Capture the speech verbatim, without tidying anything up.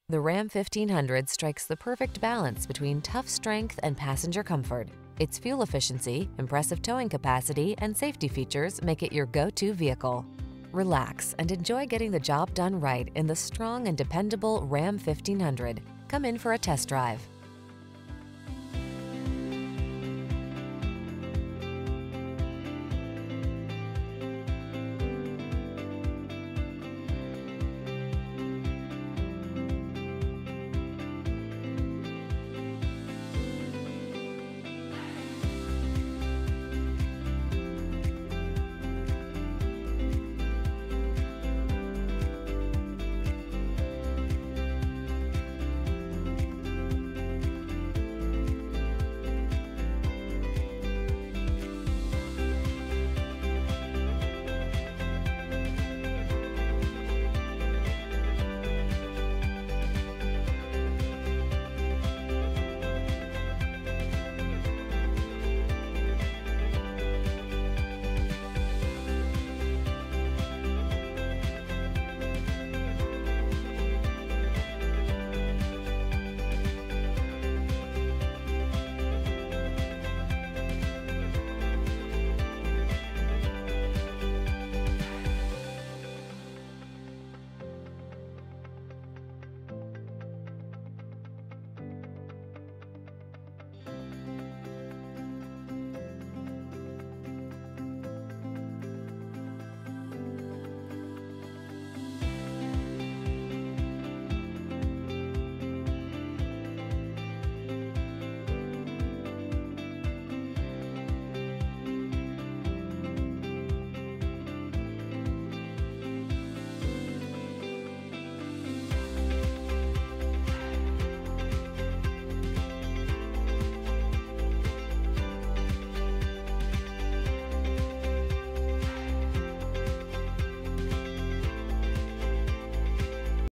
The Ram fifteen hundred strikes the perfect balance between tough strength and passenger comfort. Its fuel efficiency, impressive towing capacity, and safety features make it your go-to vehicle. Relax and enjoy getting the job done right in the strong and dependable Ram fifteen hundred. Come in for a test drive.